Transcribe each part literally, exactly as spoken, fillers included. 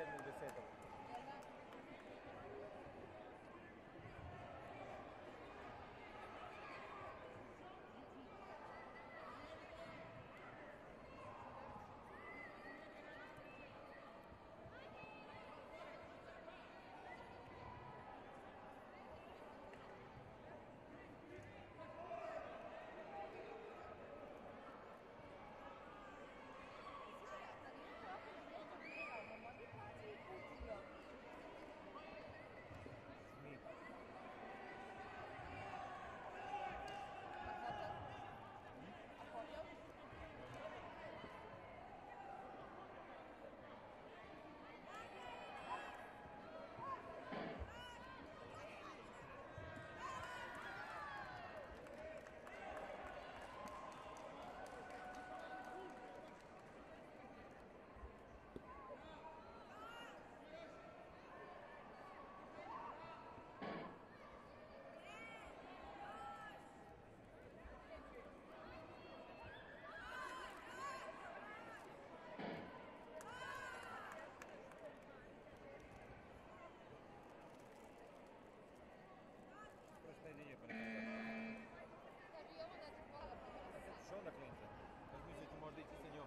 sedmog, desetog. Sredinje pa nekako. Da bi ovo da ti pola Kad ćeš onda klinca? Razmisliti ću možda ići sa njom.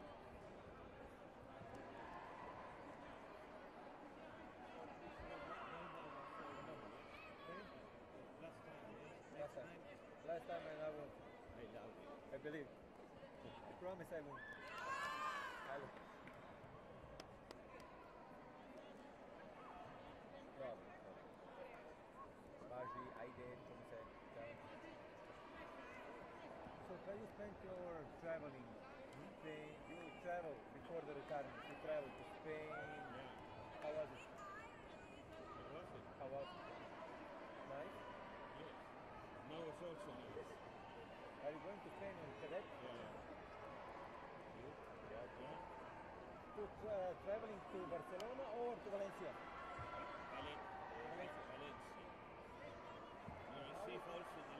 Last time, yes? Last time. Last time and I won't. I doubt it. I believe. I promise I won't. I will. Dobro. Baži, ajde, čemu se. Ciao. So can you spend your traveling? They, you travel before the retirement. You travel to Spain. Yeah. How was it? It was it? How was it? Nice. Yes. No, it's also nice. Are you going to Spain on cadet? Yeah. You? Yeah. Yeah. To tra- traveling to Barcelona or to Valencia? Valen- Valencia. Valencia. No, I see also